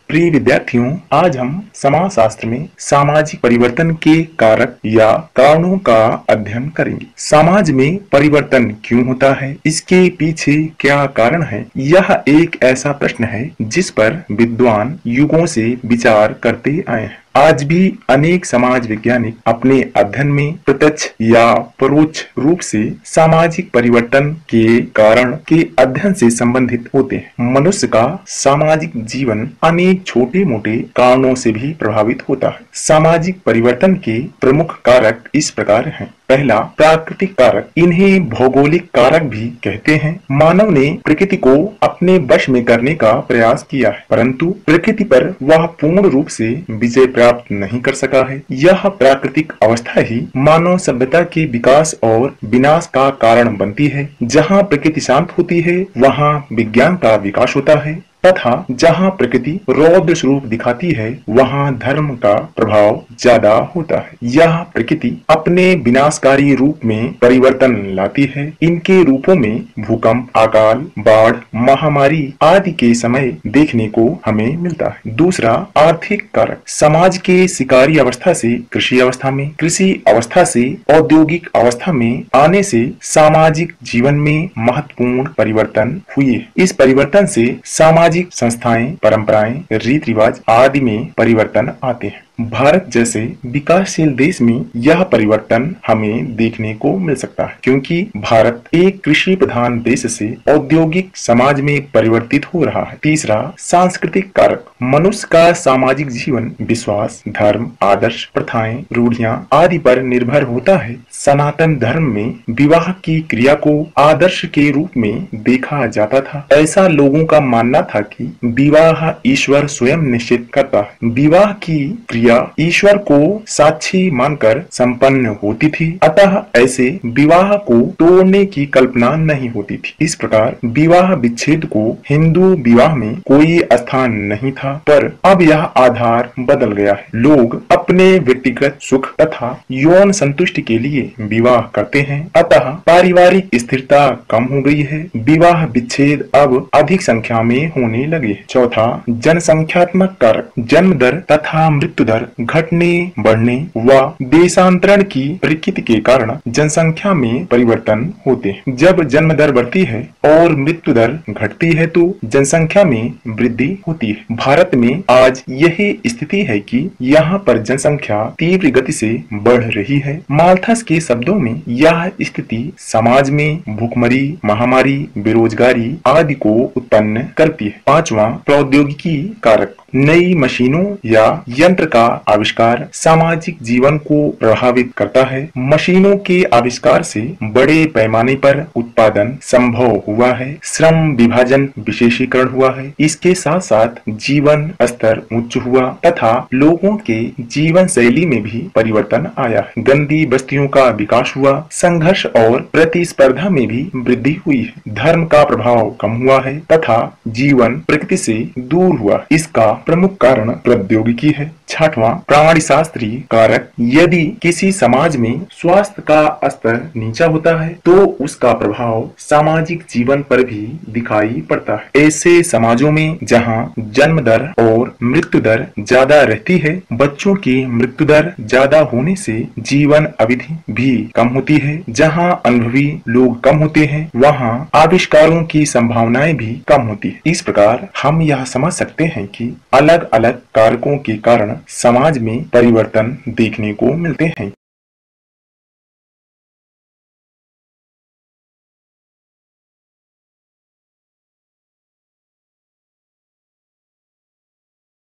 प्रिय विद्यार्थियों, आज हम समाज शास्त्र में सामाजिक परिवर्तन के कारक या कारणों का अध्ययन करेंगे। समाज में परिवर्तन क्यों होता है, इसके पीछे क्या कारण है? यह एक ऐसा प्रश्न है जिस पर विद्वान युगों से विचार करते आए हैं। आज भी अनेक समाज वैज्ञानिक अपने अध्ययन में प्रत्यक्ष या परोक्ष रूप से सामाजिक परिवर्तन के कारण के अध्ययन से संबंधित होते हैं। मनुष्य का सामाजिक जीवन अनेक छोटे मोटे कारणों से भी प्रभावित होता है। सामाजिक परिवर्तन के प्रमुख कारक इस प्रकार हैं। पहला, प्राकृतिक कारक। इन्हें भौगोलिक कारक भी कहते हैं। मानव ने प्रकृति को अपने वश में करने का प्रयास किया है, परंतु प्रकृति पर वह पूर्ण रूप से विजय प्राप्त नहीं कर सका है। यह प्राकृतिक अवस्था ही मानव सभ्यता के विकास और विनाश का कारण बनती है। जहाँ प्रकृति शांत होती है, वहाँ विज्ञान का विकास होता है, तथा जहाँ प्रकृति रौद्र स्वरूप दिखाती है, वहाँ धर्म का प्रभाव ज्यादा होता है। यह प्रकृति अपने विनाशकारी रूप में परिवर्तन लाती है। इनके रूपों में भूकंप, अकाल, बाढ़, महामारी आदि के समय देखने को हमें मिलता है। दूसरा, आर्थिक कारक। समाज के शिकारी अवस्था से कृषि अवस्था में, कृषि अवस्था से औद्योगिक अवस्था में आने से सामाजिक जीवन में महत्वपूर्ण परिवर्तन हुए। इस परिवर्तन से सामाजिक संस्थाएं, परंपराएं, रीति रिवाज आदि में परिवर्तन आते हैं। भारत जैसे विकासशील देश में यह परिवर्तन हमें देखने को मिल सकता है, क्योंकि भारत एक कृषि प्रधान देश से औद्योगिक समाज में परिवर्तित हो रहा है। तीसरा, सांस्कृतिक कारक। मनुष्य का सामाजिक जीवन विश्वास, धर्म, आदर्श, प्रथाएं, रूढ़ियां आदि पर निर्भर होता है। सनातन धर्म में विवाह की क्रिया को आदर्श के रूप में देखा जाता था। ऐसा लोगों का मानना था कि विवाह ईश्वर स्वयं निश्चित करता है। विवाह की क्रिया ईश्वर को साक्षी मानकर संपन्न होती थी, अतः ऐसे विवाह को तोड़ने की कल्पना नहीं होती थी। इस प्रकार विवाह विच्छेद को हिंदू विवाह में कोई स्थान नहीं था, पर अब यह आधार बदल गया है। लोग अपने व्यक्तिगत सुख तथा यौन संतुष्टि के लिए विवाह करते हैं, अतः पारिवारिक स्थिरता कम हो गई है। विवाह विच्छेद अब अधिक संख्या में होने लगे। चौथा, जनसंख्यात्मक कारक। जन्म दर तथा मृत्यु दर घटने, बढ़ने व देशांतरण की प्रकृति के कारण जनसंख्या में परिवर्तन होते हैं। जब जन्म दर बढ़ती है और मृत्यु दर घटती है तो जनसंख्या में वृद्धि होती है। भारत में आज यही स्थिति है कि यहाँ पर जनसंख्या तीव्र गति से बढ़ रही है। माल्थस के शब्दों में यह स्थिति समाज में भूखमरी, महामारी, बेरोजगारी आदि को उत्पन्न करती है। पांचवा, प्रौद्योगिकी कारक। नई मशीनों या यंत्र का आविष्कार सामाजिक जीवन को प्रभावित करता है। मशीनों के आविष्कार से बड़े पैमाने पर उत्पादन संभव हुआ है, श्रम विभाजन, विशेषीकरण हुआ है। इसके साथ साथ जीवन स्तर उच्च हुआ तथा लोगों के जीवन शैली में भी परिवर्तन आया है। गंदी बस्तियों का विकास हुआ, संघर्ष और प्रतिस्पर्धा में भी वृद्धि हुई है। धर्म का प्रभाव कम हुआ है तथा जीवन प्रकृति से दूर हुआ। इसका प्रमुख कारण प्रौद्योगिकी है। छठवां, प्राणीशास्त्रीय कारक। यदि किसी समाज में स्वास्थ्य का स्तर नीचा होता है तो उसका प्रभाव सामाजिक जीवन पर भी दिखाई पड़ता है। ऐसे समाजों में जहां जन्म दर और मृत्यु दर ज्यादा रहती है, बच्चों की मृत्यु दर ज्यादा होने से जीवन अवधि भी कम होती है। जहां अनुभवी लोग कम होते हैं, वहां आविष्कारों की संभावनाएं भी कम होती है। इस प्रकार हम यह समझ सकते हैं कि अलग अलग कारकों के कारण समाज में परिवर्तन देखने को मिलते हैं।